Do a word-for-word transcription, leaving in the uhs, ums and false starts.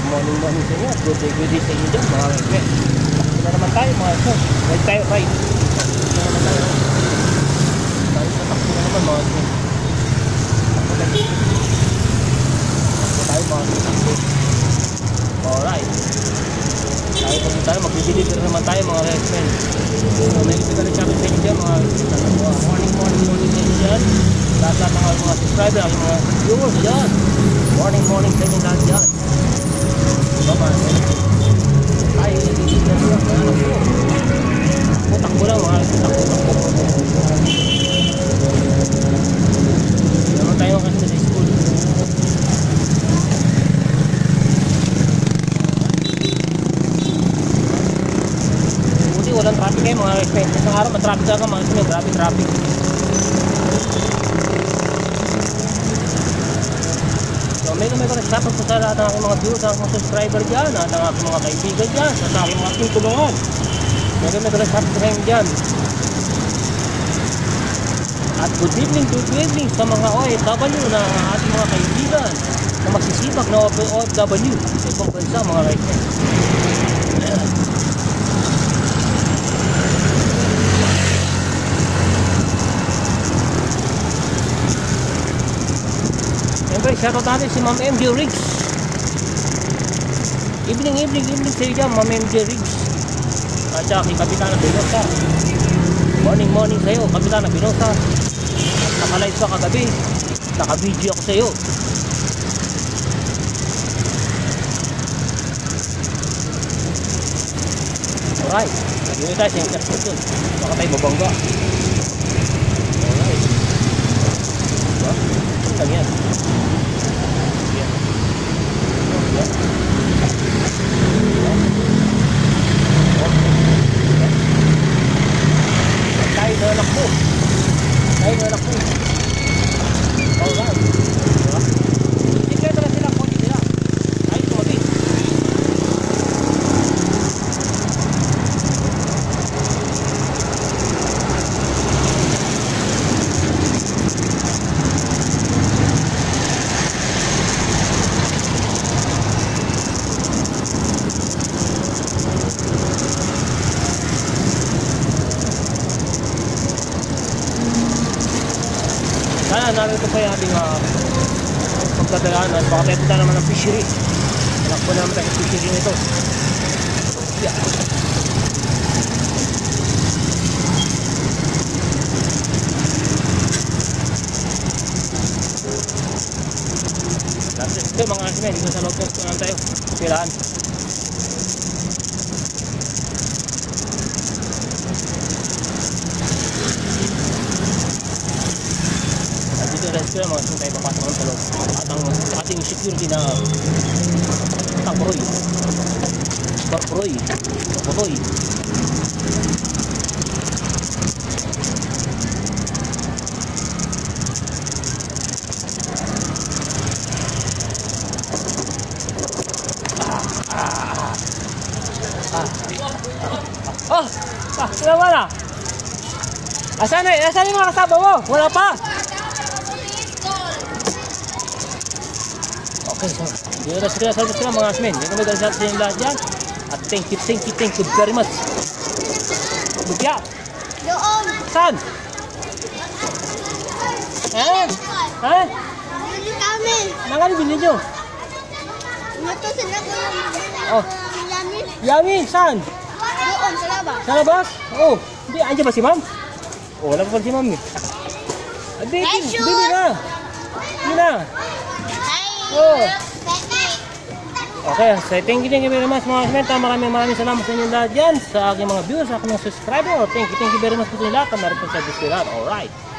morning morning sa inyo. Good day, good day sa inyo dyan mga kaibigan. Takbo na naman tayo mga kaibigan. Ride tayo, ride. Takbo na naman tayo. Tayo sa takbo na naman mga kaibigan. Takbo na tayo. Takbo tayo mga kaibigan. Alright. Tayo po tayo. Mag-deliver naman tayo mga kaibigan. So may ibigay na chapter sa inyo dyan mga kaibigan. Morning morning morning sa inyo dyan. Lahat ng mga subscriber, ang mga viewers dyan. Morning morning sa inyo lahat dyan. Baba, ay, hindi na siya, anak ko. Takbo lang, mga takbo, takbo. Naman tayo kasi sa school. Buti walang traffic kayo mga respect. Isang araw matraffic talaga mga respect. Grabe traffic. May may mga shoutout po sa lahat ng aking mga viewers, ang mga subscriber dyan, at ang aking mga kaibigan dyan, at ang aking mga tulungan. May may mga shoutout sa kayo dyan. At good evening, good evening sa mga O F W na ating mga kaibigan na magsisibak na O F W sa ibang bansa mga kaibigan. Siyempre, shoutout natin si Ma'am M J Riggs. Evening, evening, evening sa iyo dyan, Ma'am M J Riggs. At saka kay Kapitana Binosa. Morning, morning sa iyo, Kapitana Binosa. At nakalive pa kagabi. Naka-video ako sa iyo. Alright, nag-iwi tayo sa intersection. Baka tayo babangga. Alright. Diba? Ito lang yan. Tayo na anak mo. Tayo na anak mo. Alright. Diba? Sikreto na sila. Kodi sila. Tayo tumabi. Sana narito pa yung ating uh, pagdadaanan. Baka tayo punta naman ng fishery. Nakpo naman tayo ng fishery nito. Yeah. That's it. Ito mga kasime, dito sa loob post naman tayo. Pilahan. Kaya mga sino tayo papasok ng talog at ang ating security na takroy takroy takroy ah ah ah oh ah wala wala asan na asan yung mga kasama mo wala pa. Okay, so, dito na sila, salve sila mga asmen. Hindi kami dahil sa inyo lahat dyan. At thank you, thank you, thank you very much. Lupya! Doon! Saan? Saan? Ha? Bili kami! Nangan bilhin nyo? Ito sila ko yung Oh. Yami. Yami, saan? Doon, sa labas. Sa labas? Oo. Oh. Hindi, andyan ba si ma'am? Oo, oh, wala pa pa si ma'am eh. Hindi, bili na. Bili na. Oh. Okay, so thank you, thank you very much mga kasmenta. Maraming maraming salamat sa inyo lahat dyan. Sa aking mga viewers, sa aking mga subscriber. Thank you, thank you very much po sa inyo lahat. Naroon po sa display lahat. Alright.